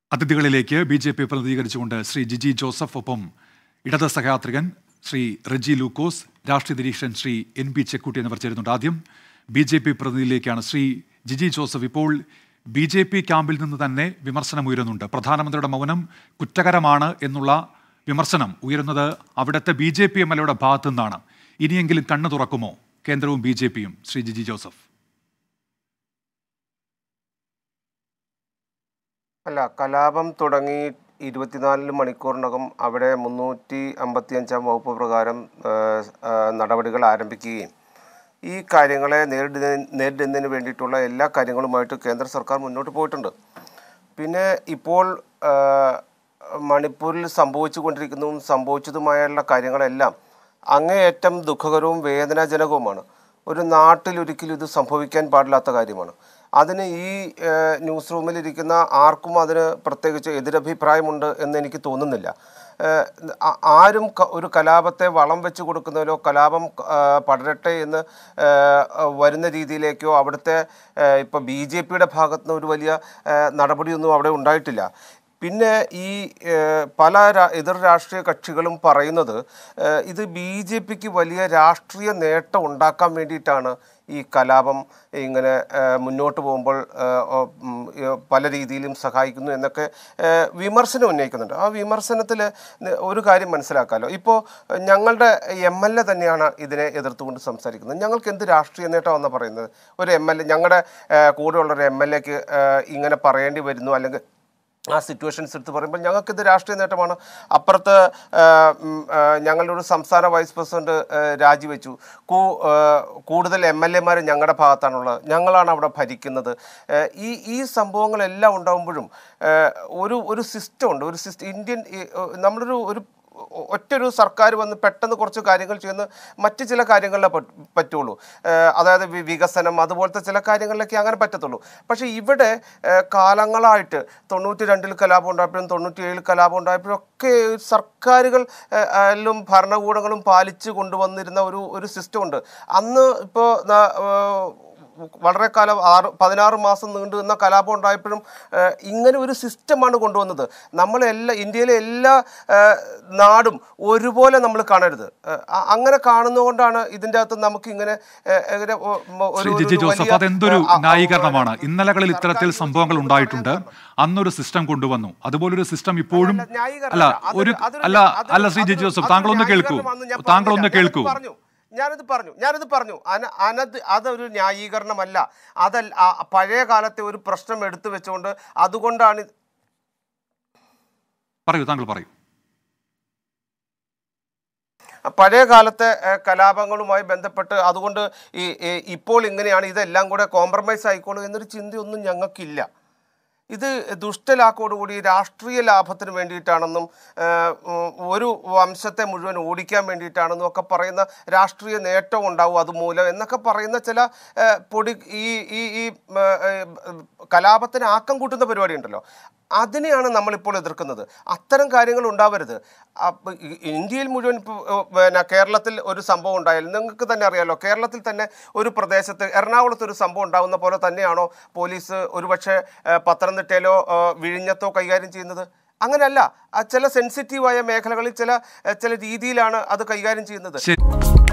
അതിഥികളിലേക്ക് BJP പ്രതിനിധീകരിച്ചുകൊണ്ട് ശ്രീ ജിജി ജോസഫ്, ഒപ്പം ഇടത് സഹയാത്രികൻ ശ്രീ റെജി ലൂക്കോസ്, രാഷ്ട്രീയ നിരീക്ഷകൻ ശ്രീ എൻ.പി. ചെക്കുട്ടി എന്നിവർ ചേരുന്നുണ്ട്. ആദ്യം ബിജെപി പ്രതിനിധിയിലേക്കാണ്. ശ്രീ ജിജി ജോസഫ്, ഇപ്പോൾ ബിജെപി ക്യാമ്പിൽ നിന്ന് തന്നെ വിമർശനം ഉയരുന്നുണ്ട്. പ്രധാനമന്ത്രിയുടെ മൗനം കുറ്റകരമാണ് എന്നുള്ള വിമർശനം ഉയരുന്നത് അവിടുത്തെ ബിജെപി എംഎൽഎയുടെ ഭാഗത്തു നിന്നാണ്. ഇനിയെങ്കിലും കണ്ണു തുറക്കുമോ കേന്ദ്രവും ബിജെപിയും? ശ്രീ ജിജി ജോസഫ്. അല്ല, കലാപം തുടങ്ങി 24 മണിക്കൂറിനകം അവിടെ 355 വകുപ്പ് പ്രകാരം നടപടികൾ ആരംഭിക്കുകയും ഈ കാര്യങ്ങളെ നേരിടുന്നതിന് വേണ്ടിയിട്ടുള്ള എല്ലാ കാര്യങ്ങളുമായിട്ട് കേന്ദ്ര സർക്കാർ മുന്നോട്ട് പോയിട്ടുണ്ട്. പിന്നെ ഇപ്പോൾ മണിപ്പൂരിൽ സംഭവിച്ചുകൊണ്ടിരിക്കുന്നതും സംഭവിച്ചതുമായുള്ള കാര്യങ്ങളെല്ലാം അങ്ങേയറ്റം ദുഃഖകരവും വേദനാജനകവുമാണ്. ഒരു നാട്ടിലൊരിക്കലും ഇത് സംഭവിക്കാൻ പാടില്ലാത്ത കാര്യമാണ്. അതിന് ഈ ന്യൂസ് റൂമിലിരിക്കുന്ന ആർക്കും അതിന് പ്രത്യേകിച്ച് എതിരഭിപ്രായമുണ്ട് എന്ന് എനിക്ക് തോന്നുന്നില്ല. ആരും ഒരു കലാപത്തെ വളം വെച്ച് കൊടുക്കുന്നതിലോ കലാപം പടരട്ടെ എന്ന് വരുന്ന രീതിയിലേക്കോ അവിടുത്തെ ഇപ്പോൾ BJPയുടെ ഭാഗത്തുനിന്ന് ഒരു വലിയ നടപടിയൊന്നും അവിടെ ഉണ്ടായിട്ടില്ല. പിന്നെ ഈ പല എതിർ രാഷ്ട്രീയ കക്ഷികളും പറയുന്നത് ഇത് BJPക്ക് വലിയ രാഷ്ട്രീയ നേട്ടം ഉണ്ടാക്കാൻ വേണ്ടിയിട്ടാണ് ഈ കലാപം ഇങ്ങനെ മുന്നോട്ട് പോകുമ്പോൾ പല രീതിയിലും സഹായിക്കുന്നു എന്നൊക്കെ വിമർശനം ഉന്നയിക്കുന്നുണ്ട്. ആ വിമർശനത്തിൽ ഒരു കാര്യം മനസ്സിലാക്കാമല്ലോ. ഇപ്പോൾ ഞങ്ങളുടെ MLA തന്നെയാണ് ഇതിനെ എതിർത്തുകൊണ്ട് സംസാരിക്കുന്നത്. ഞങ്ങൾക്ക് എന്ത് രാഷ്ട്രീയ നേട്ടമാണെന്ന് പറയുന്നത്? ഒരു MLA, ഞങ്ങളുടെ കൂടെയുള്ളൊരു MLAക്ക് ഇങ്ങനെ പറയേണ്ടി വരുന്നു, അല്ലെങ്കിൽ ആ സിറ്റുവേഷൻസ് എടുത്ത് പറയുമ്പോൾ ഞങ്ങൾക്കിത് രാഷ്ട്രീയ നേട്ടമാണ്. അപ്പുറത്ത് ഞങ്ങളുടെ ഒരു സംസ്ഥാന വൈസ് പ്രസിഡന്റ് രാജിവെച്ചു. കൂടുതൽ MLA മാർ ഞങ്ങളുടെ ഭാഗത്താണുള്ളത്, ഞങ്ങളാണ് അവിടെ ഭരിക്കുന്നത്. ഈ സംഭവങ്ങളെല്ലാം ഉണ്ടാകുമ്പോഴും ഒരു സിസ്റ്റം ഉണ്ട്. ഒരു ഇന്ത്യൻ നമ്മളൊരു ഒറ്റൊരു സർക്കാർ വന്ന് പെട്ടെന്ന് കുറച്ച് കാര്യങ്ങൾ ചെയ്യുന്ന മറ്റ് ചില കാര്യങ്ങളിലേ പറ്റുള്ളൂ. അതായത് വികസനം അതുപോലത്തെ ചില കാര്യങ്ങളിലൊക്കെ അങ്ങനെ പറ്റത്തുള്ളൂ. പക്ഷേ ഇവിടെ കാലങ്ങളായിട്ട് 92-ൽ കലാപം ഉണ്ടായപ്പോഴും 97-ൽ കലാപം ഉണ്ടായപ്പോഴും ഒക്കെ സർക്കാരുകൾ ഭരണകൂടങ്ങളും പാലിച്ചു കൊണ്ടുവന്നിരുന്ന ഒരു സിസ്റ്റം ഉണ്ട്. അന്ന് ഇപ്പോൾ വളരെ കാലം 16 മാസം നീണ്ടു നിന്ന കലാപം ഉണ്ടായപ്പോഴും ഇങ്ങനെ ഒരു സിസ്റ്റമാണ് കൊണ്ടുവന്നത്. ഇന്ത്യയിലെ എല്ലാ നാടും ഒരുപോലെ നമ്മൾ കാണരുത്. അങ്ങനെ കാണുന്നതുകൊണ്ടാണ് ഇതിൻ്റെ അകത്ത് നമുക്ക് ഇങ്ങനെ അതെന്തൊരു ന്യായീകരണമാണ്. ഇന്നലകളിൽ ഇത്തരത്തിൽ സംഭവങ്ങൾ ഉണ്ടായിട്ടുണ്ട്, അന്നൊരു സിസ്റ്റം കൊണ്ടുവന്നു. അതുപോലൊരു സിസ്റ്റം ഇപ്പോഴും അല്ല ശ്രീ ജിജി ജോസഫ്, താങ്കളൊന്ന് കേൾക്കൂ. ഞാനത് പറഞ്ഞു അതൊരു ന്യായീകരണമല്ല. പഴയ കാലത്തെ ഒരു പ്രശ്നം എടുത്തു വെച്ചുകൊണ്ട് അതുകൊണ്ടാണ് പറയൂ. പഴയ കാലത്തെ കലാപങ്ങളുമായി ബന്ധപ്പെട്ട് അതുകൊണ്ട് ഇപ്പോൾ ഇങ്ങനെയാണ്, ഇതെല്ലാം കൂടെ കോംപ്രമൈസ് ആയിക്കോളൂ എന്നൊരു ചിന്തയൊന്നും ഞങ്ങൾക്കില്ല. ഇത് ദുഷ്ടലാക്കോടുകൂടി രാഷ്ട്രീയ ലാഭത്തിന് വേണ്ടിയിട്ടാണെന്നും ഒരു വംശത്തെ മുഴുവൻ ഓടിക്കാൻ വേണ്ടിയിട്ടാണെന്നും ഒക്കെ പറയുന്ന രാഷ്ട്രീയ നേട്ടം ഉണ്ടാവും അതുമൂലം എന്നൊക്കെ പറയുന്ന ചില ഈ കലാപത്തിന് ആക്കം കൂട്ടുന്ന പരിപാടി ഉണ്ടല്ലോ, അതിനെയാണ് നമ്മളിപ്പോൾ എതിർക്കുന്നത്. അത്തരം കാര്യങ്ങൾ ഉണ്ടാവരുത്. ഇന്ത്യയിൽ മുഴുവൻ കേരളത്തിൽ ഒരു സംഭവം ഉണ്ടായാലും നിങ്ങൾക്ക് തന്നെ അറിയാമല്ലോ, കേരളത്തിൽ തന്നെ ഒരു പ്രദേശത്ത് എറണാകുളത്ത് ഒരു സംഭവം ഉണ്ടാകുന്ന പോലെ തന്നെയാണോ പോലീസ് ഒരുപക്ഷെ പത്തനംതിട്ടയിലോ വിഴിഞ്ഞത്തോ കൈകാര്യം ചെയ്യുന്നത്? അങ്ങനെയല്ല. ചില സെൻസിറ്റീവായ മേഖലകളിൽ ചില രീതിയിലാണ് അത് കൈകാര്യം ചെയ്യുന്നത്.